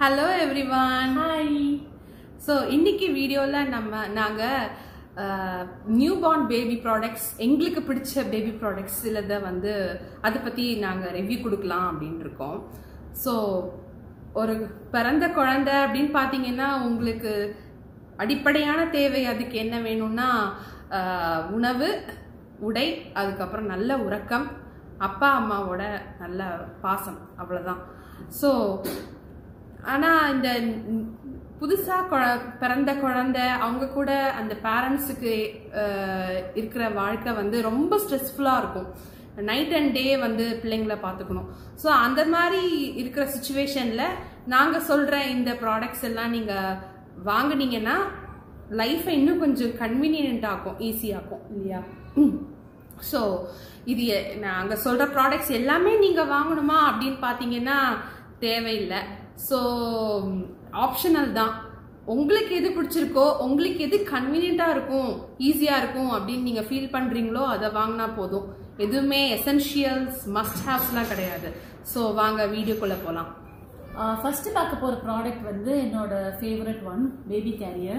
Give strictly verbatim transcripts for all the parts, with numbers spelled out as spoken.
Hello everyone. Hi. So இன்னைக்கு வீடியோல நம்ம நாங்க newborn baby products எங்களுக்கு பிடிச்ச baby products இல்லத வந்து அத பத்தி நாங்க ரிவ்யூ கொடுக்கலாம் அப்படினு இருக்கோம். So ஒரு பிறந்த குழந்தை அப்படினு பாத்தீங்கன்னா உங்களுக்கு அடிப்படையான தேவை அதுக்கு என்ன வேணும்னா உணவு, உடை, அதுக்கு அப்புறம் நல்ல உறக்கம், அப்பா அம்மாவோட நல்ல பாசம், அவ்வளவுதான். So ஆனா இந்த புதுசா பிறந்த குழந்தை அவங்க கூட அந்த பேரண்ட்ஸுக்கு இருக்கிற வாழ்க்கை வந்து ரொம்ப ஸ்ட்ரெஸ்ஃபுல்லா இருக்கும். நைட் அண்ட் டே வந்து பிள்ளைங்களை பார்த்துக்கணும். ஸோ அந்த மாதிரி இருக்கிற சுச்சுவேஷன்ல நாங்க சொல்ற இந்த ப்ராடக்ட்ஸ் எல்லாம் நீங்க வாங்குனீங்கன்னா லைஃபை இன்னும் கொஞ்சம் கன்வீனியன்ட் ஆகும், ஈஸியாகும் இல்லையா? ஸோ இது நாங்க சொல்ற ப்ராடக்ட்ஸ் எல்லாமே நீங்க வாங்கணுமா அப்படின்னு பாத்தீங்கன்னா தேவையில்லை. ஸோ ஆப்ஷனல் தான். உங்களுக்கு எது பிடிச்சிருக்கோ, உங்களுக்கு எது கன்வீனியன்டா இருக்கும், ஈஸியா இருக்கும் அப்படின்னு நீங்க ஃபீல் பண்றீங்களோ அதை வாங்கினா போதும். எதுவுமே எசென்ஷியல்ஸ் மஸ்ட் ஹேவ்ஸ்லாம் கிடையாது. ஸோ வாங்க வீடியோக்குள்ள போகலாம். ஃபர்ஸ்ட் பார்க்க போற ப்ராடக்ட் வந்து என்னோட ஃபேவரட் ஒன், பேபி கேரியர்.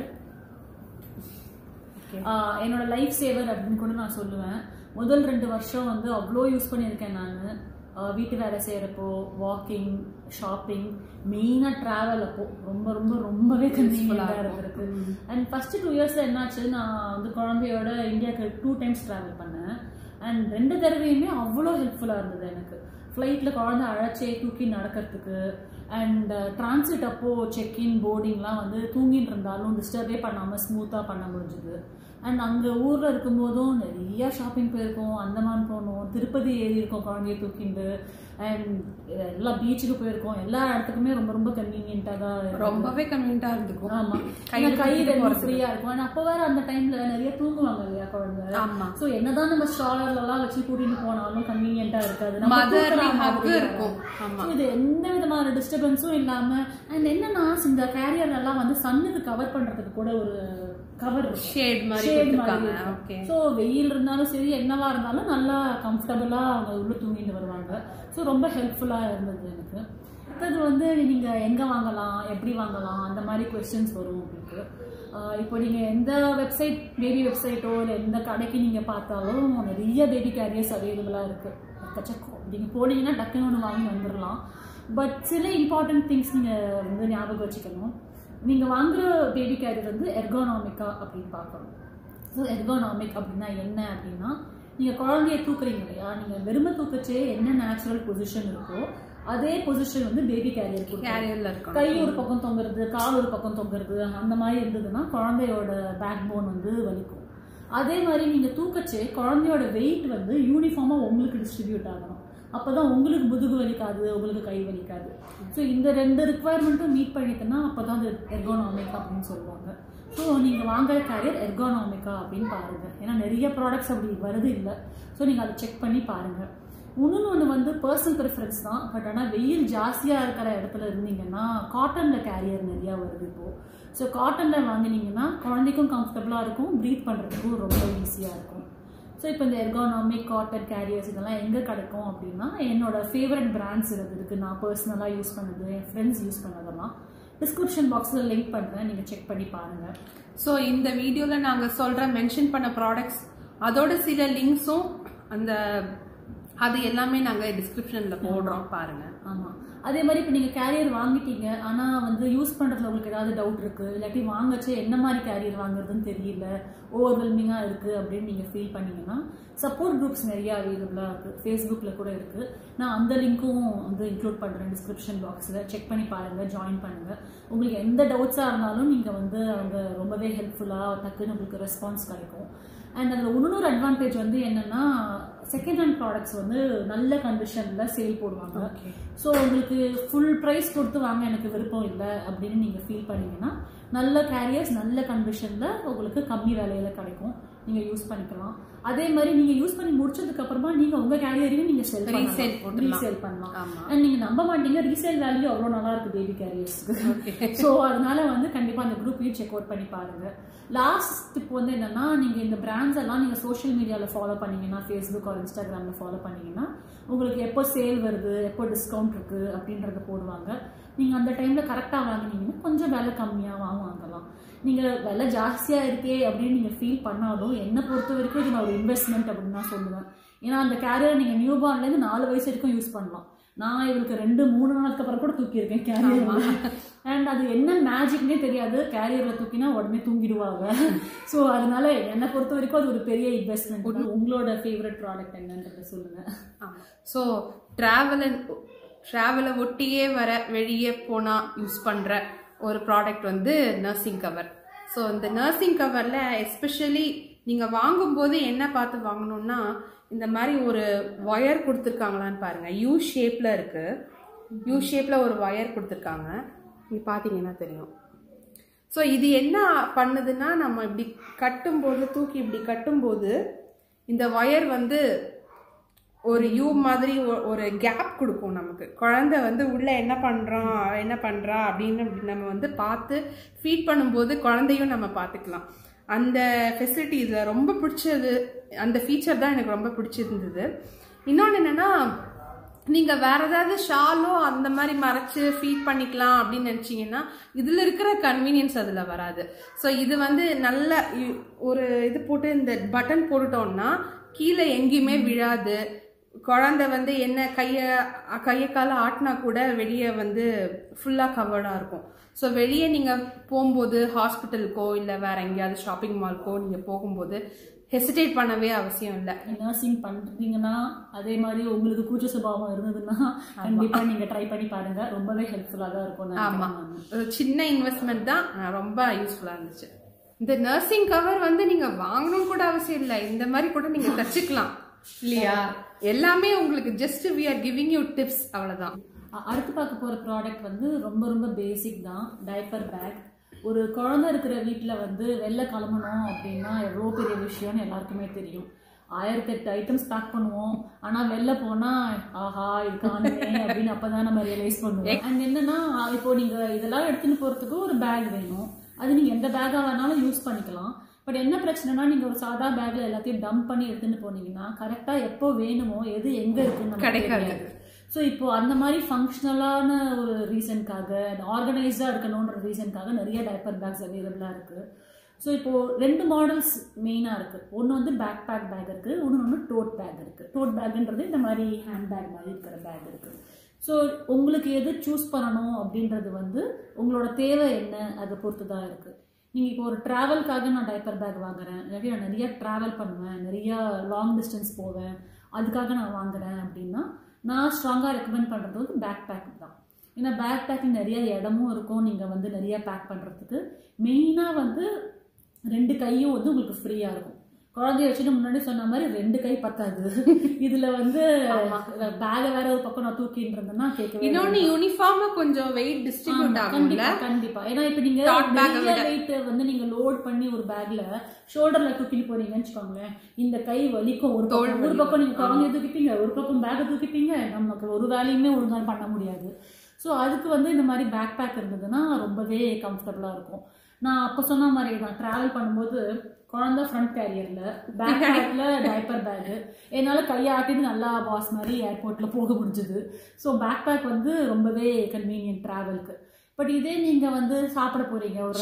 என்னோட லைஃப் சேவர் அப்படின்னு கூட நான் சொல்லுவேன். முதல் ரெண்டு வருஷம் வந்து அவ்வளோ யூஸ் பண்ணியிருக்கேன் நான். வீட்டு வேலை செய்கிறப்போ, வாக்கிங், ஷாப்பிங், மெயினாக ட்ராவல் அப்போ ரொம்ப ரொம்ப ரொம்பவே கன்வீனியன்ட்டாக இருந்திருக்கு. அண்ட் ஃபர்ஸ்ட் டூ இயர்ஸில் என்னாச்சு, நான் வந்து குழந்தையோட இந்தியாவுக்கு டூ டைம்ஸ் ட்ராவல் பண்ணேன். அண்ட் ரெண்டு தடவையுமே அவ்வளோ ஹெல்ப்ஃபுல்லாக இருந்தது எனக்கு. ஃப்ளைட்டில் குழந்தை அழைச்சே தூக்கி நடக்கிறதுக்கு, அண்ட் டிரான்சிட் அப்போது செக்இன் போர்டிங்லாம் வந்து தூங்கிட்டு இருந்தாலும் டிஸ்டர்பே பண்ணாமல் ஸ்மூத்தாக பண்ண முடிஞ்சுது. அண்ட் அங்கே ஊரில் இருக்கும்போதும் நிறைய ஷாப்பிங் போயிருக்கோம், அந்தமான் போனோம், திருப்பதி ஏறி இருக்கோம் குழந்தைய தூக்கிண்டு, அண்ட் எல்லா பீச்சுக்கு போயிருக்கோம். எல்லா இடத்துக்குமே ரொம்ப ரொம்ப கன்வீனியன்ட்டாக தான், ரொம்பவே கன்வீனியன்ட்டாக இருந்துக்கும். ஆமாம், கை ரெண்டு ஃப்ரீயாக இருக்கும். அண்ட் அப்போ வேற அந்த டைம்ல நிறைய தூங்குவாங்க இல்லையா குழந்தை. ஆமாம். ஸோ என்னதான் நம்ம ஸ்ட்ராலர்லாம் வச்சு கூட்டிட்டு போனாலும் கன்வீனியன்ட்டாக இருக்காது. இருக்கும். இது எந்த விதமான டிஸ்டர்பன்ஸும் இல்லாம. அண்ட் என்னன்னா இந்த கேரியர் எல்லாம் வந்து சன்னுக்கு கவர் பண்றதுக்கு கூட ஒரு கவர் ஷேட் மாதிரி கொடுத்திருக்காங்க. சோ வெயில் இருந்தாலும் சரி என்னவா இருந்தாலும் நல்லா கம்ஃபர்டபுளா அவங்க உள்ள தூங்கிட்டு வருவாங்க. ஸோ ரொம்ப ஹெல்ப்ஃபுல்லா இருந்தது எனக்கு. அடுத்தது வந்து நீங்க எங்க வாங்கலாம், எப்படி வாங்கலாம், அந்த மாதிரி கொஸ்டின்ஸ் வரும் உங்களுக்கு. இப்போ நீங்க எந்த வெப்சைட், பேபி வெப்சைட்டோ இல்லை எந்த கடைக்கு நீங்க பார்த்தாலும் நிறைய பேபி கேரியர்ஸ் அவைலபிளா இருக்கு. கச்சக்கம் நீங்க போனீங்கன்னா டக்குன்னு ஒன்று வாங்கி வந்துடலாம். பட் சில இம்பார்ட்டன்ட் திங்ஸ் நீங்க வந்து ஞாபகம் வச்சுக்கணும். நீங்க வாங்குற பேபி கேரியர் வந்து எர்கோனாமிக்கா அப்படின்னு பார்க்கணும். ஸோ எர்கோனாமிக் அப்படின்னா என்ன அப்படின்னா, நீங்க குழந்தைய தூக்குறீங்க இல்லையா, நீங்க வெறுமை தூக்கச்சே என்ன நேச்சுரல் பொசிஷன் இருக்கோ அதே பொசிஷன் வந்து பேபி கேரியர் கேரியர்ல இருக்கும். கை ஒரு பக்கம் தொங்குறது, கால் ஒரு பக்கம் தொங்குறது, அந்த மாதிரி இருந்ததுன்னா குழந்தையோட பேக் போன் வந்து வலிக்கும். அதே மாதிரி நீங்க தூக்கச்சே குழந்தையோட வெயிட் வந்து யூனிஃபார்மா உங்களுக்கு டிஸ்ட்ரிபியூட் ஆகணும். அப்பதான் உங்களுக்கு முதுகு வலிக்காது, உங்களுக்கு கை வலிக்காது. ஸோ இந்த ரெண்டு ரிக்குவயர்மெண்ட்டும் மீட் பண்ணிட்டுனா அப்பதான் அது எர்கோனாமிக் அப்படின்னு சொல்லுவாங்க. ஸோ நீங்க வாங்குற கேரியர் எர்கோனாமிக்கா அப்படின்னு பாருங்க. ஏன்னா நிறைய ப்ராடக்ட்ஸ் அப்படி வருது இல்லை. ஸோ நீங்க அதை செக் பண்ணி பாருங்க. இன்னொன்று ஒன்று வந்து பர்சனல் ப்ரிஃபரன்ஸ் தான். பட் ஆனால் வெயில் ஜாஸ்தியாக இருக்கிற இடத்துல இருந்தீங்கன்னா காட்டனில் கேரியர் நிறையா வருது இப்போ. ஸோ காட்டனில் வாங்கினீங்கன்னா குழந்தைக்கும் கம்ஃபர்டபுளாக இருக்கும், ப்ரீத் பண்ணுறதுக்கும் ரொம்ப ஈஸியாக இருக்கும். ஸோ இப்போ இந்த எர்கோனாமிக் காட்டன் கேரியர்ஸ் இதெல்லாம் எங்கே கிடைக்கும் அப்படின்னா, என்னோட ஃபேவரட் பிராண்ட்ஸ் இருக்குது. நான் பர்சனலாக யூஸ் பண்ணது, என் ஃப்ரெண்ட்ஸ் யூஸ் பண்ணதெல்லாம் டிஸ்கிரிப்ஷன் பாக்ஸில் லிங்க் பண்ணுறேன், நீங்கள் செக் பண்ணி பாருங்கள். ஸோ இந்த வீடியோவில் நாங்கள் சொல்கிற மென்ஷன் பண்ண ப்ராடக்ட்ஸ் அதோட சில லிங்க்ஸும் அந்த அது எல்லாமே நாங்கள் டிஸ்கிரிப்ஷனில் போடுறோம், பாருங்கள். ஆமாம், அதே மாதிரி இப்போ நீங்கள் கேரியர் வாங்கிட்டீங்க, ஆனால் வந்து யூஸ் பண்ணுறதுல உங்களுக்கு ஏதாவது டவுட் இருக்குது, இல்லாட்டி வாங்கச்சு என்ன மாதிரி கேரியர் வாங்குறதுன்னு தெரியல, ஓவர்வெல்மிங்காக இருக்குது அப்படின்னு நீங்கள் ஃபீல் பண்ணிங்கன்னா சப்போர்ட் குரூப்ஸ் நிறையா அவைலபிளாக இருக்குது. ஃபேஸ்புக்கில் கூட இருக்குது. நான் அந்த லிங்க்கும் வந்து இன்க்ளூட் பண்ணுறேன் டிஸ்கிரிப்ஷன் பாக்ஸில். செக் பண்ணி பாருங்கள், ஜாயின் பண்ணுங்கள். உங்களுக்கு எந்த டவுட்ஸாக இருந்தாலும் நீங்கள் வந்து அவங்க ரொம்பவே ஹெல்ப்ஃபுல்லாக டக்குன்னு உங்களுக்கு ரெஸ்பான்ஸ் கிடைக்கும். அண்ட் அதில் இன்னொரு அட்வான்டேஜ் வந்து என்னன்னா, செகண்ட் ஹேண்ட் ப்ராடக்ட்ஸ் வந்து நல்ல கண்டிஷனில் சேல் போடுவாங்க. ஸோ உங்களுக்கு ஃபுல் ப்ரைஸ் கொடுத்து வாங்க எனக்கு விருப்பம் இல்லை அப்படின்னு நீங்கள் ஃபீல் பண்ணீங்கன்னா நல்ல கேரியர்ஸ் நல்ல கண்டிஷனில் உங்களுக்கு கம்மி விலையில் கிடைக்கும், நீங்கள் யூஸ் பண்ணிக்கலாம். அதே மாதிரி நீங்கள் யூஸ் பண்ணி முடிச்சதுக்கு அப்புறமா நீங்கள் உங்கள் கேரியரையும் நீங்கள் செல் ரீசேல் ரீசேல் பண்ணலாம். அண்ட் நீங்கள் நம்ப மாட்டீங்க, ரீசேல் வேல்யூ அவ்வளோ நல்லா இருக்கு பேபி கேரியர்ஸ்க்கு. ஸோ அதனால வந்து கண்டிப்பாக அந்த குரூப்பையும் செக் அவுட் பண்ணி பாருங்க. லாஸ்ட் டிப் வந்து என்னன்னா, நீங்கள் இந்த பிராண்ட்ஸ் எல்லாம் நீங்கள் சோஷியல் மீடியாவில் ஃபாலோ பண்ணீங்கன்னா, ஃபேஸ்புக் ஆர் இன்ஸ்டாகிராமில் ஃபாலோ பண்ணீங்கன்னா உங்களுக்கு எப்போ சேல் வருது, எப்போ டிஸ்கவுண்ட் இருக்கு அப்படின்றத போடுவாங்க. நீங்கள் அந்த டைமில் கரெக்டாக வாங்கினீங்கன்னா கொஞ்சம் விலை கம்மியாக வாங்கலாம். நீங்கள் விலை ஜாஸ்தியாக இருக்கே அப்படின்னு நீங்கள் ஃபீல் பண்ணாலும் என்னை பொறுத்த வரைக்கும் இது நான் ஒரு இன்வெஸ்ட்மெண்ட் அப்படின்னு நான் சொல்லுவேன். ஏன்னா அந்த கேரியர் நீங்கள் நியூ பார்ன்லேருந்து நாலு வயசு வரைக்கும் யூஸ் பண்ணலாம். நான் இவளுக்கு ரெண்டு மூணு நாளுக்கு அப்புறம் கூட தூக்கியிருக்கேன் கேரியர். அண்ட் அது என்ன மேஜிக்னே தெரியாது, கேரியரில் தூக்கினா உடனே தூங்கிடுவாங்க. ஸோ அதனால என்னை பொறுத்த வரைக்கும் அது ஒரு பெரிய இன்வெஸ்ட்மெண்ட். உங்களோட ஃபேவரட் ப்ராடக்ட் என்னன்றதை சொல்லுங்கள். ஸோ ட்ராவல் ட்ராவலை ஒட்டியே வர வெளியே போனால் யூஸ் பண்ணுற ஒரு ப்ராடக்ட் வந்து நர்சிங் கவர். ஸோ இந்த நர்சிங் கவரில் எஸ்பெஷலி நீங்கள் வாங்கும்போது என்ன பார்த்து வாங்கணுன்னா, இந்த மாதிரி ஒரு ஒயர் கொடுத்துருக்காங்களான்னு பாருங்கள். யூ ஷேப்பில் இருக்குது. யூ ஷேப்பில் ஒரு ஒயர் கொடுத்துருக்காங்க. நீ பார்த்தீங்கன்னா தெரியும். ஸோ இது என்ன பண்ணுதுன்னா, நம்ம இப்படி கட்டும்போது தூக்கி இப்படி கட்டும்போது இந்த ஒயர் வந்து ஒரு யூ மாதிரி ஒரு கேப் கொடுக்கும் நமக்கு. குழந்தை வந்து உள்ளே என்ன பண்ணுறான் என்ன பண்ணுறா அப்படின்னு நம்ம வந்து பார்த்து ஃபீட் பண்ணும்போது குழந்தையும் நம்ம பார்த்துக்கலாம். அந்த ஃபெசிலிட்டி இதில் ரொம்ப பிடிச்சது, அந்த ஃபீச்சர் தான் எனக்கு ரொம்ப பிடிச்சிருந்தது. இன்னொன்று என்னென்னா, நீங்கள் வேறு ஏதாவது ஷாலோ அந்த மாதிரி மறைச்சி ஃபீட் பண்ணிக்கலாம் அப்படின்னு நினச்சிங்கன்னா இதில் இருக்கிற கன்வீனியன்ஸ் அதில் வராது. ஸோ இது வந்து நல்ல ஒரு இது போட்டு இந்த பட்டன் போட்டுட்டோம்னா கீழே எங்கேயுமே விழாது. குழந்தை வந்து என்ன கையை கையை காலை ஆட்டினா கூட வெளியே வந்து ஃபுல்லாக கவர்டாக இருக்கும். ஸோ வெளியே நீங்கள் போகும்போது ஹாஸ்பிட்டலுக்கோ இல்லை வேறு எங்கேயாவது ஷாப்பிங் மால்க்கோ நீங்கள் போகும்போது ஹெசிடேட் பண்ணவே அவசியம் இல்லை. நர்சிங் பண்ணுறீங்கன்னா அதே மாதிரி உங்களுக்கு கூச்ச சுபாவம் இருந்ததுன்னா கண்டிப்பாக நீங்கள் ட்ரை பண்ணி பாருங்கள். ரொம்பவே ஹெல்ப்ஃபுல்லாக தான் இருக்கும். ஆமாம், ஒரு சின்ன இன்வெஸ்ட்மெண்ட் தான், ரொம்ப யூஸ்ஃபுல்லாக இருந்துச்சு. இந்த நர்சிங் கவர் வந்து நீங்கள் வாங்கணும்னு கூட அவசியம் இல்லை, இந்த மாதிரி கூட நீங்கள் தச்சுக்கலாம் இல்லையா? எல்லாமே உங்களுக்கு just we are giving you tips, அவ்வளவுதான். அடுத்து பார்க்க போற ப்ராடக்ட் வந்து ரொம்ப ரொம்ப பேசிக் தான், டைப்பர் பேக். ஒரு குழந்தை இருக்கிற வீட்டில் வந்து வெளில கிளம்பணும் அப்படின்னா எவ்வளோ பெரிய விஷயம்னு எல்லாருக்குமே தெரியும். ஆயிரத்தி எட்டு ஐட்டம்ஸ் பேக் பண்ணுவோம், ஆனால் வெளில போனால் ஆஹா இது காணுமே அப்படின்னு அப்போ தான் நம்ம ரியலைஸ் பண்ணுவோம். அண்ட் என்னன்னா, இப்போ நீங்கள் இதெல்லாம் எடுத்துன்னு போகிறதுக்கு ஒரு பேக் வேணும். அது நீங்கள் எந்த பேக்காக வேணாலும் யூஸ் பண்ணிக்கலாம். பட் என்ன பிரச்சனைனா, நீங்கள் ஒரு சாதா பேக்கில் எல்லாத்தையும் டம்ப் பண்ணி எடுத்துகிட்டு போனீங்கன்னா கரெக்டாக எப்போ வேணுமோ எது எங்கே இருக்குன்னு கிடைக்காது. ஸோ இப்போ அந்த மாதிரி ஃபங்க்ஷனலான ஒரு ரீசனுக்காக, ஆர்கனைஸ்டாக இருக்கணுன்ற ரீசனுக்காக நிறைய டைப்பர் பேக்ஸ் அவைலபிளாக இருக்குது. ஸோ இப்போது ரெண்டு மாடல்ஸ் மெயினாக இருக்குது. ஒன்று வந்து பேக் பேக் பேக் இருக்குது, ஒன்று ஒன்று டோட் பேக் இருக்குது. டோட் பேக்குன்றது இந்த மாதிரி ஹேண்ட் பேக் மாதிரி இருக்கிற பேக் இருக்குது. ஸோ உங்களுக்கு எது சூஸ் பண்ணணும் அப்படின்றது வந்து உங்களோட தேவை என்ன அதை பொறுத்து தான் இருக்குது. நீங்கள் இப்போ ஒரு ட்ராவல்காக நான் டைப்பர் பேக் வாங்குறேன், இல்லாட்டி நான் நிறையா ட்ராவல் பண்ணுவேன், நிறையா லாங் டிஸ்டன்ஸ் போவேன், அதுக்காக நான் வாங்குறேன் அப்படின்னா நான் ஸ்ட்ராங்காக ரெக்கமெண்ட் பண்ணுறது வந்து பேக் பேக் தான். ஏன்னா பேக் பேக்கில் நிறைய இடமும் இருக்கும், நீங்கள் வந்து நிறையா பேக் பண்ணுறதுக்கு. மெயினாக வந்து ரெண்டு கையும் வந்து உங்களுக்கு ஃப்ரீயாக இருக்கும். குழந்தைய வச்சுட்டு முன்னாடி சொன்ன மாதிரி ரெண்டு கை பத்தாது. இதுல வந்து பேக வேற ஒரு பக்கம் நான் தூக்கிட்டு இருந்தேன்னா கேட்கவே. இன்னொன்னு யூனிஃபார்மா கொஞ்சம் வெயிட் டிஸ்ட்ரிபியூட் ஆகும்ல. கண்டிப்பா. ஏன்னா இப்ப நீங்க வெயிட் வந்து நீங்க லோட் பண்ணி ஒரு பேக்ல ஷோல்டர்ல தூக்கிட்டு போறீங்கன்னு வச்சுக்கோங்களேன், இந்த கை வலிக்கும். ஒரு பக்கம் ஒரு பக்கம் நீங்க குழந்தைய தூக்கிப்பீங்க, ஒரு பக்கம் பேக தூக்கிப்பீங்க, நமக்கு ஒரு வேலையுமே ஒழுங்கா பண்ண முடியாது. ஸோ அதுக்கு வந்து இந்த மாதிரி பேக் பேக் இருந்ததுன்னா ரொம்பவே கம்ஃபர்டபுளா இருக்கும். நான் அப்போ சொன்ன மாதிரி தான், ட்ராவல் பண்ணும்போது குழந்தை ஃப்ரண்ட் கேரியர்ல, பேக் பேக்ல டைப்பர் பேகு, என்னால் கையை ஆட்டிட்டு நல்லா பாஸ் மாதிரி ஏர்போர்ட்ல போக முடிஞ்சுது. ஸோ பேக் பேக் வந்து ரொம்பவே கன்வீனியன்ட் ட்ராவலுக்கு. பட் இதே நீங்க வந்து சாப்பிட போறீங்க, ஒரு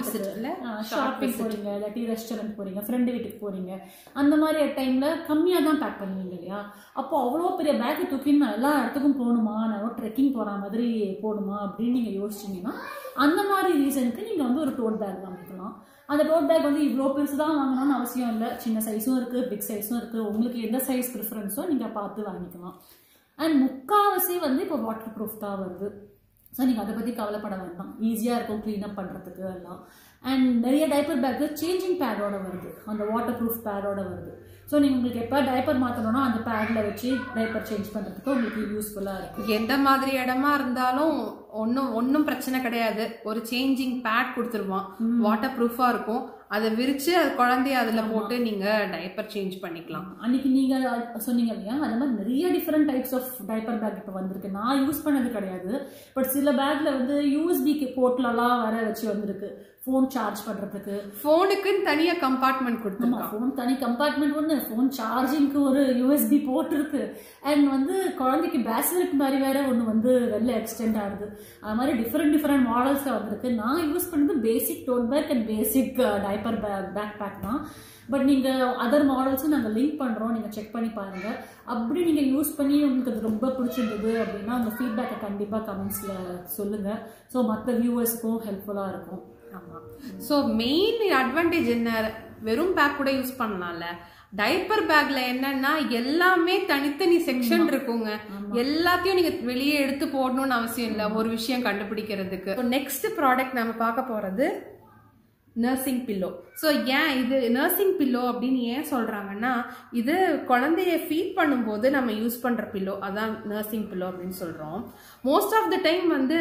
ஷாப்பிங் போறீங்க, இல்லாட்டி ரெஸ்டாரண்ட் போறீங்க, ஃப்ரெண்டு வீட்டுக்கு போறீங்க, அந்த மாதிரி டைம்ல கம்மியா தான் பேக் பண்ணுவீங்க இல்லையா? அப்போ அவ்வளோ பெரிய பேக்கை தூக்கி நான் எல்லா இடத்துக்கும் போகணுமா, நான் ட்ரெக்கிங் போற மாதிரி போகணுமா அப்படின்னு நீங்க யோசிச்சீங்கன்னா அந்த மாதிரி ரீசனுக்கு நீங்க வந்து ஒரு டோட் பேக் வாங்கிக்கலாம். அந்த டோட் பேக் வந்து இவ்வளோ பெருசு தான் வாங்கணும்னு அவசியம் இல்லை, சின்ன சைஸும் இருக்கு, பிக் சைஸும் இருக்கு. உங்களுக்கு எந்த சைஸ் ப்ரிஃபரன்ஸோ நீங்க பார்த்து வாங்கிக்கலாம். அண்ட் முக்கால்வாசி வந்து இப்போ வாட்டர் ப்ரூஃப் தான் வருது. ஸோ நீங்கள் அதை பற்றி கவலைப்பட வேண்டாம், ஈஸியாக இருக்கும் க்ளீனப் பண்ணுறதுக்கு எல்லாம். அண்ட் நிறைய டைப்பர் பேக்கு சேஞ்சிங் பேடோட வருது, அந்த வாட்டர் ப்ரூஃப் பேடோட வருது. ஸோ நீங்கள் உங்களுக்கு எப்போ டைப்பர் மாற்றணும்னா அந்த பேடில் வச்சு டைப்பர் சேஞ்ச் பண்ணுறதுக்கு உங்களுக்கு யூஸ்ஃபுல்லாக இருக்கும். எந்த மாதிரி இடமா இருந்தாலும் ஒன்றும் ஒன்றும் பிரச்சனை கிடையாது, ஒரு சேஞ்சிங் பேட் கொடுத்துருவான், வாட்டர் ப்ரூஃபாக இருக்கும். அதை விரிச்சு அது குழந்தைய அதுல போட்டு நீங்க டைப்பர் சேஞ்ச் பண்ணிக்கலாம். அன்னைக்கு நீங்க சொன்னீங்க இல்லையா, அது மாதிரி நிறைய different types of diaper bag இப்போ வந்திருக்கு. நான் யூஸ் பண்ணது கிடையாது, பட் சில பேக்ல வந்து யூஎஸ்பி போர்ட்லாம் வர வச்சு வந்திருக்கு. ஃபோன் சார்ஜ் பண்றதுக்கு ஃபோனுக்குன்னு தனியா கம்பார்ட்மெண்ட் கொடுத்துருக்காங்க. ஃபோன் தனி கம்பார்ட்மெண்ட் ஒன்று, ஃபோன் சார்ஜிங்க்கு ஒரு யூஎஸ்பி போர்ட் இருக்கு, அண்ட் வந்து குழந்தைக்கு பேஸ்லெட் மாதிரி வேற ஒன்று வந்து வெளில எக்ஸ்டெண்ட் ஆகுது. அது மாதிரி டிஃப்ரெண்ட் டிஃப்ரெண்ட் மாடல்ஸ்ல வந்திருக்கு. நான் யூஸ் பண்ணது basic tote bag and basic diaper bag bag bag தான். பட் நீங்கள் அதர் மாடல்ஸும் நாங்கள் லிங்க் பண்ணுறோம், நீங்கள் செக் பண்ணி பாருங்கள். அப்படி நீங்கள் யூஸ் பண்ணி உங்களுக்கு அது ரொம்ப பிடிச்சிருந்தது அப்படின்னா உங்கள் ஃபீட்பேக்கை கண்டிப்பாக கமெண்ட்ஸில் சொல்லுங்கள். ஸோ மற்ற வியூவர்ஸுக்கும் ஹெல்ப்ஃபுல்லாக இருக்கும். ஆமாம். ஸோ மெயின் அட்வான்டேஜ் என்ன, வெறும் பேக் கூட யூஸ் பண்ணலாம்ல. டைப்பர் பேக்ல என்னன்னா எல்லாமே தனித்தனி செக்ஷன் இருக்குங்க. எல்லாத்தையும் நீங்க வெளியே எடுத்து போடணும்னு அவசியம் இல்லை ஒரு விஷயம் கண்டுபிடிக்கிறதுக்கு. நெக்ஸ்ட் ப்ராடக்ட் நம்ம பார்க்க போறது நர்சிங் பில்லோ. ஸோ ஏன் இது நர்சிங் பில்லோ அப்படின்னு ஏன் சொல்றாங்கன்னா, இது குழந்தைய ஃபீட் பண்ணும்போது நம்ம யூஸ் பண்ற பில்லோ, அதான் நர்சிங் பில்லோ அப்படின்னு சொல்றோம். மோஸ்ட் ஆஃப் த டைம் வந்து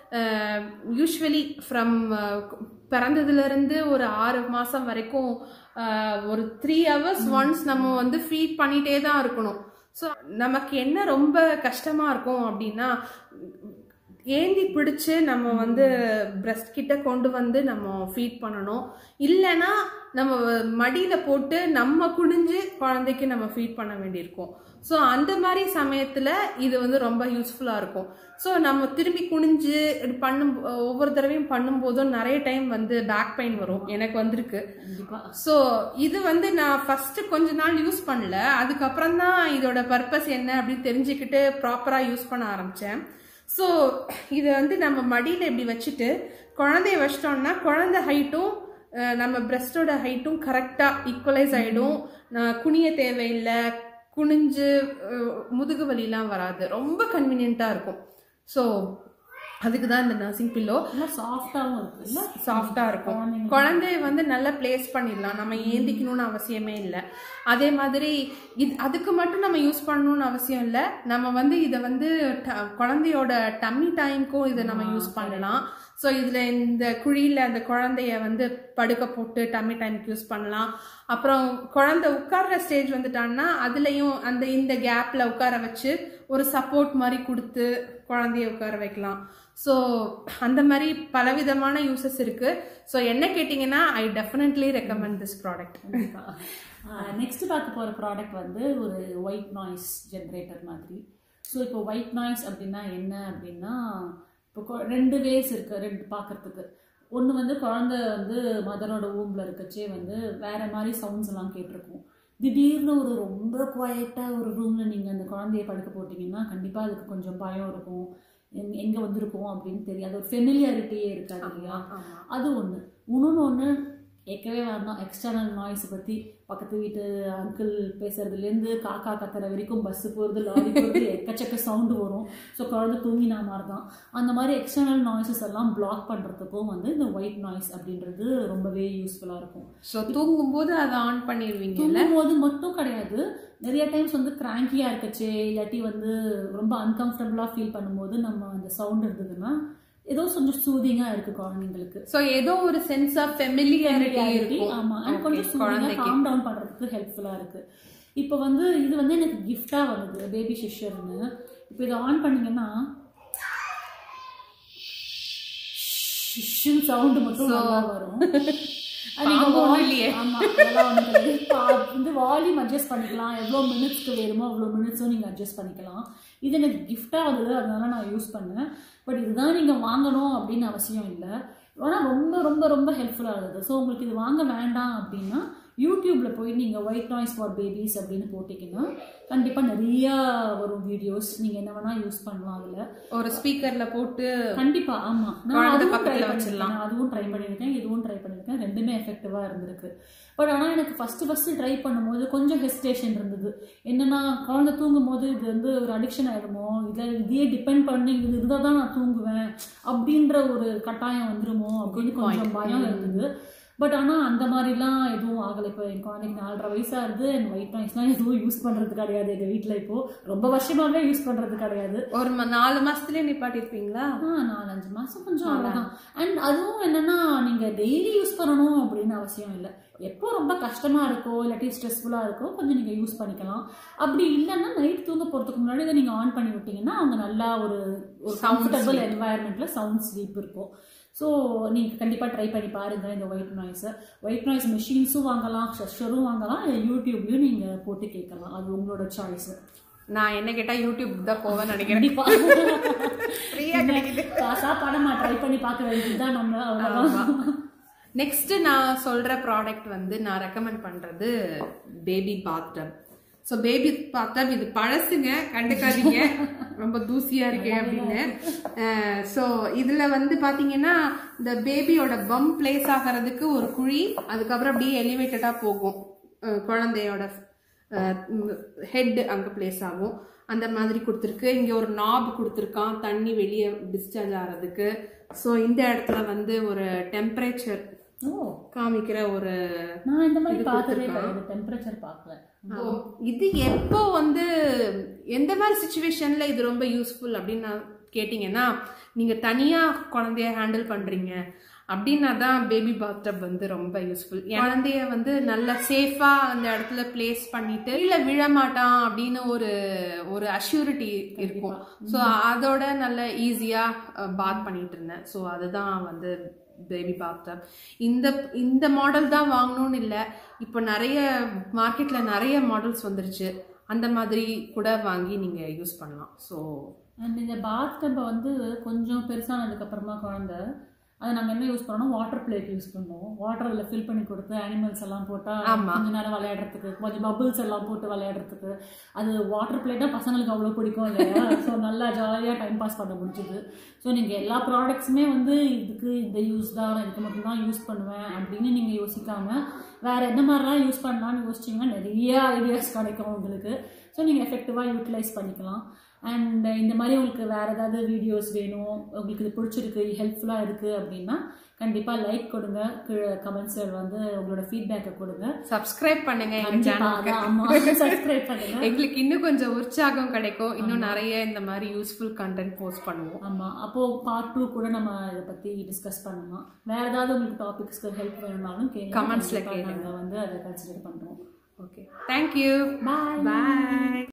யூஸ்வலி ஃப்ரம் பிறந்ததுல இருந்து ஒரு ஆறு மாசம் வரைக்கும் ஒரு த்ரீ ஹவர்ஸ் ஒன்ஸ் நம்ம வந்து ஃபீட் பண்ணிட்டே தான் இருக்கணும். ஸோ நமக்கு என்ன ரொம்ப கஷ்டமா இருக்கும் அப்படின்னா, ஏந்தி பிடிச்சு நம்ம வந்து பிரஸ்ட் கிட்ட கொண்டு வந்து நம்ம ஃபீட் பண்ணணும், இல்லைன்னா நம்ம மடியில போட்டு நம்ம குனிஞ்சு குழந்தைக்கு நம்ம ஃபீட் பண்ண வேண்டியிருக்கும். ஸோ அந்த மாதிரி சமயத்துல இது வந்து ரொம்ப யூஸ்ஃபுல்லா இருக்கும். ஸோ நம்ம திரும்பி குனிஞ்சு பண்ணும் ஒவ்வொரு தடவையும் பண்ணும்போதும் நிறைய டைம் வந்து பேக் பெயின் வரும். எனக்கு வந்திருக்கு. ஸோ இது வந்து நான் ஃபர்ஸ்ட் கொஞ்ச நாள் யூஸ் பண்ணல, அதுக்கப்புறம் தான் இதோட பர்பஸ் என்ன அப்படின்னு தெரிஞ்சுக்கிட்டு ப்ராப்பரா யூஸ் பண்ண ஆரம்பிச்சேன். ஸோ இதை வந்து நம்ம மடியில் இப்படி வச்சுட்டு குழந்தைய வச்சிட்டோம்னா குழந்தை ஹைட்டும் நம்ம பிரஸ்டோட ஹைட்டும் கரெக்டாக ஈக்குவலைஸ் ஆகிடும். குனிய தேவையில்லை, குனிஞ்சு முதுகு வலிலாம் வராது, ரொம்ப கன்வீனியண்ட்டாக இருக்கும். ஸோ அதுக்கு தான் இந்த நர்சிங் பில்லோ. சாஃப்டாகவும் இருக்கு, சாஃப்டாக இருக்கும். குழந்தைய வந்து நல்லா பிளேஸ் பண்ணிடலாம், நம்ம ஏந்திக்கணும்னு அவசியமே இல்லை. அதே மாதிரி இது அதுக்கு மட்டும் நம்ம யூஸ் பண்ணணும்னு அவசியம் இல்லை. நம்ம வந்து இதை வந்து குழந்தையோட டம்மி டைம்க்கும் இதை நம்ம யூஸ் பண்ணலாம். ஸோ இதில் இந்த குழியில் அந்த குழந்தைய வந்து படுக்க போட்டு டம்மி டைமுக்கு யூஸ் பண்ணலாம். அப்புறம் குழந்தை உட்கார்ற ஸ்டேஜ் வந்துட்டான்னா அதுலேயும் அந்த இந்த கேப்பில் உட்கார வச்சு ஒரு சப்போர்ட் மாதிரி கொடுத்து குழந்தைய உட்கார வைக்கலாம். ஸோ அந்த மாதிரி பலவிதமான யூசஸ் இருக்கு. ஸோ என்ன கேட்டிங்கன்னா I definitely recommend this product. Next பார்க்க போகிற ப்ராடக்ட் வந்து ஒரு ஒயிட் நாய்ஸ் ஜென்ரேட்டர் மாதிரி. ஸோ இப்போ ஒயிட் நாய்ஸ் அப்படின்னா என்ன அப்படின்னா, இப்போ ரெண்டு வேஸ் இருக்குது ரெண்டு பார்க்குறதுக்கு. ஒன்று வந்து குழந்தை வந்து மதரோட ஊம்பில் இருக்கச்சே வந்து வேறு மாதிரி சவுண்ட்ஸ் எல்லாம் கேட்டிருக்கும். திடீர்னு ஒரு ரொம்ப குவாய்ட்டாக ஒரு ரூமில் நீங்கள் அந்த குழந்தைய படுக்க போட்டிங்கன்னா கண்டிப்பாக அதுக்கு கொஞ்சம் பயம் இருக்கும், எங் எங்கே வந்திருக்கோம் அப்படின்னு தெரியாது, ஒரு ஃபெமிலியாரிட்டியே இருக்காது இல்லையா. அது ஒன்று. இன்னொன்று ஒன்று கேட்கவே வேண்டாம், எக்ஸ்டர்னல் நாய்ஸை பற்றி. பக்கத்து வீட்டு அங்கிள் பேசுறதுலேருந்து காக்கா கத்துற வரைக்கும், பஸ்ஸு போகிறது லாரி போகிறது எக்கச்சக்க சவுண்டு வரும். ஸோ குழந்தை தூங்கினா மாதிரி தான். அந்த மாதிரி எக்ஸ்டர்னல் நாய்ஸஸ் எல்லாம் பிளாக் பண்ணுறதுக்கும் வந்து இந்த ஒயிட் நாய்ஸ் அப்படின்றது ரொம்பவே யூஸ்ஃபுல்லாக இருக்கும். ஸோ தூங்கும்போது அதை ஆன் பண்ணிடுவீங்க. தூங்கும்போது மட்டும் கிடையாது, நிறைய டைம்ஸ் வந்து கிராங்கியாக இருக்கச்சே இல்லாட்டி வந்து ரொம்ப அன்கம்ஃபர்டபுளாக ஃபீல் பண்ணும்போது நம்ம அந்த சவுண்ட் இருந்ததுன்னா ஏதோ கொஞ்சம் சூதிங்கா இருக்கு குழந்தைங்களுக்கு. சோ ஏதோ ஒரு சென்ஸ் ஆஃப் ஃபெமிலியாரிட்டி இருக்கு. ஆமா, அண்ட் கொஞ்சம் சூதிங்கா காம் டவுன் பண்றதுக்கு ஹெல்ப்ஃபுல்லா இருக்கு. இப்போ வந்து இது வந்து எனக்கு கிஃப்டா வந்தது, பேபி ஷிஷர்னு. இப்போ இதை ஆன் பண்ணீங்கன்னா ஷிஷன் சவுண்ட் மட்டும் நல்லா வரும். வந்து வால்யூம் அட்ஜஸ்ட் பண்ணிக்கலாம், எவ்வளோ மினிட்ஸ்க்கு வேணுமோ அவ்வளோ மினிட்ஸும் நீங்கள் அட்ஜஸ்ட் பண்ணிக்கலாம். இது எனக்கு கிஃப்டாக வந்தது, அதனால நான் யூஸ் பண்ணேன். பட் இதுதான் நீங்கள் வாங்கணும் அப்படின்னு அவசியம் இல்லை, ஆனால் ரொம்ப ரொம்ப ரொம்ப ஹெல்ப்ஃபுல்லாக இருந்தது. ஸோ உங்களுக்கு இது வாங்க வேண்டாம் அப்படின்னா யூடியூப்பில் போய் நீங்கள் ஒயிட் நாய்ஸ் ஃபார் பேபிஸ் அப்படின்னு போட்டிங்கன்னா கண்டிப்பாக நிறையா வரும் வீடியோஸ், நீங்கள் என்ன வேணால் யூஸ் பண்ணலாம். அதில் ஒரு ஸ்பீக்கரில் போட்டு கண்டிப்பாக. ஆமாம், நான் அதுவும் ட்ரை பண்ணிருக்கேன், அதுவும் ட்ரை பண்ணியிருக்கேன், இதுவும் ட்ரை பண்ணியிருக்கேன். ரெண்டுமே எஃபெக்டிவாக இருந்திருக்கு. பட் ஆனால் எனக்கு ஃபஸ்ட்டு ஃபஸ்ட்டு ட்ரை பண்ணும்போது கொஞ்சம் ஹெசிடேஷன் இருந்தது. என்னென்னா குழந்தை தூங்கும் போது இது வந்து ஒரு அடிக்ஷன் ஆகிடுமோ, இதில் இதையே டிபெண்ட் பண்ணி இது இருந்தால் தான் நான் தூங்குவேன் அப்படின்ற ஒரு கட்டாயம் வந்துடுமோ அப்படின்னு கொஞ்சம் பயம் இருந்தது. பட் ஆனால் அந்த மாதிரிலாம் எதுவும் ஆகலை. இப்போ என் குழந்தைக்கு நாலரை வயசாக இருந்து என் ஒயிட் நாய்ஸ்லாம் எதுவும் யூஸ் பண்ணுறது கிடையாது எங்கள் வீட்டில். இப்போது ரொம்ப வருஷமாகவே யூஸ் பண்ணுறது கிடையாது. ஒரு நாலு மாதத்துலேயே நிப்பாட்டிருப்பீங்களா? ஆ நாலஞ்சு மாதம் கொஞ்சம் அவ்வளோதான். அண்ட் அதுவும் என்னென்னா நீங்கள் டெய்லி யூஸ் பண்ணணும் அப்படின்னு அவசியம் இல்லை. எப்போ ரொம்ப கஷ்டமாக இருக்கோ இல்லாட்டி ஸ்ட்ரெஸ்ஃபுல்லாக இருக்கோ கொஞ்சம் நீங்கள் யூஸ் பண்ணிக்கலாம். அப்படி இல்லைன்னா நைட் தூங்க போகிறதுக்கு முன்னாடி இதை நீங்கள் ஆன் பண்ணி விட்டிங்கன்னா அவங்க நல்லா ஒரு ஒரு கம்ஃபர்டபுள் என்வாயர்மெண்ட்டில் சவுண்ட் ஸ்லீப் இருக்கும். ஸோ நீங்கள் கண்டிப்பாக ட்ரை பண்ணி பாருங்கள் இந்த ஒயிட் நாய்ஸை. ஒயிட் நாய்ஸ் மிஷின்ஸும் வாங்கலாம், ஷஷரும் வாங்கலாம், யூடியூப்லேயும் நீங்கள் போட்டு கேட்கலாம். அது உங்களோட சாய்ஸு. நான் என்ன கேட்டால் யூடியூப் தான் போவேன் நினைக்கிறேன். காசா பணமா ட்ரை பண்ணி பார்க்க வேண்டியது தான் நம்ம. அவ்வளோதான். நெக்ஸ்ட் நான் சொல்ற ப்ராடக்ட் வந்து நான் ரெக்கமெண்ட் பண்றது baby bathtub. So baby bathtub இது பழசுங்க, கண்டுக்காதீங்க, ரொம்ப தூசியா இருக்கு அப்படின்னு. ஸோ இதுல வந்து பாத்தீங்கன்னா இந்த பேபியோட பம் பிளேஸ் ஆகிறதுக்கு ஒரு குழி, அதுக்கப்புறம் அப்படியே எலிவேட்டடா போகும், குழந்தையோட ஹெட் அங்க பிளேஸ் ஆகும். அந்த மாதிரி கொடுத்துருக்கு. இங்க ஒரு நாப் கொடுத்துருக்கான் தண்ணி வெளியே டிஸ்சார்ஜ் ஆகிறதுக்கு. ஸோ இந்த இடத்துல வந்து ஒரு டெம்பரேச்சர் காமிக்கிற ஒரு நான் இந்த மாதிரி பார்த்ததே கிடையாது, டெம்பரேச்சர் பார்க்கல. இது எப்போ வந்து எந்த மாதிரி சிச்சுவேஷன்ல இது ரொம்ப யூஸ்ஃபுல் அப்படின்னு கேட்டிங்கன்னா, நீங்க தனியா குழந்தைய ஹேண்டில் பண்றீங்க அப்படின்னா தான் பேபி பாத்டப் வந்து ரொம்ப யூஸ்ஃபுல். குழந்தைய வந்து நல்லா சேஃபா அந்த இடத்துல பிளேஸ் பண்ணிட்டு இல்ல விழமாட்டான் அப்படின்னு ஒரு ஒரு அஷ்யூரிட்டி இருக்கும். ஸோ அதோட நல்ல ஈஸியா பாத் பண்ணிட்டு இருந்தேன். ஸோ அதுதான் வந்து பேபி பாத்டப். இந்த இந்த மாடல் தான் வாங்கணும்னு இல்லை, இப்போ நிறைய மார்க்கெட்ல நிறைய மாடல்ஸ் வந்துருச்சு. அந்த மாதிரி கூட வாங்கி நீங்க யூஸ் பண்ணலாம். ஸோ அண்ட் இந்த பாத்டப்பை வந்து கொஞ்சம் பெருசானதுக்கு அப்புறமா குழந்தை அதை நாங்கள் என்ன யூஸ் பண்ணோம், வாட்டர் பிளேட் யூஸ் பண்ணுவோம். வாட்டர் அதில் ஃபில் பண்ணி கொடுத்து அனிமல்ஸ் எல்லாம் போட்டால் கொஞ்ச நேரம் விளையாடுறதுக்கு, கொஞ்சம் பபுள்ஸ் எல்லாம் போட்டு விளையாடுறதுக்கு. அது வாட்டர் பிளேட்டாக பசங்களுக்கு அவ்வளோ பிடிக்கும் இல்லையா? ஸோ நல்லா ஜாலியாக டைம் பாஸ் பண்ண முடிஞ்சுது. ஸோ நீங்கள் எல்லா ப்ராடக்ட்ஸுமே வந்து இதுக்கு இந்த யூஸ் தான், இதுக்கு மட்டும்தான் யூஸ் பண்ணுவேன் அப்படின்னு நீங்கள் யோசிக்காமல் வேறு என்ன மாதிரிலாம் யூஸ் பண்ணலான்னு யோசிச்சிங்கன்னா நிறைய ஐடியாஸ் கிடைக்கும் உங்களுக்கு. ஸோ நீங்கள் எஃபெக்டிவாக யூட்டிலைஸ் பண்ணிக்கலாம். அண்ட் இந்த மாதிரி உங்களுக்கு வேறு ஏதாவது வீடியோஸ் வேணும், உங்களுக்கு இது பிடிச்சிருக்கு, ஹெல்ப்ஃபுல்லாக இருக்குது அப்படின்னா கண்டிப்பாக லைக் கொடுங்க, கமெண்ட்ஸில் வந்து உங்களோட ஃபீட்பேக்கை கொடுங்க, சப்ஸ்கிரைப் பண்ணுங்க, சப்ஸ்கிரைப் பண்ணுங்க. எங்களுக்கு இன்னும் கொஞ்சம் உற்சாகம் கிடைக்கும், இன்னும் நிறைய இந்த மாதிரி யூஸ்ஃபுல் கண்டென்ட் போஸ்ட் பண்ணுவோம். ஆமாம், அப்போது பார்ட் டூ கூட நம்ம இதை பற்றி டிஸ்கஸ் பண்ணலாம். வேறு ஏதாவது உங்களுக்கு டாபிக்ஸ்க்கு ஹெல்ப் வேணும்னாலும் கேளுங்க, கமெண்ட்ஸில் கேளுங்க, வந்து அதை கன்சிடர் பண்ணுறோம். ஓகே, தேங்க்யூ, பாய் பாய்.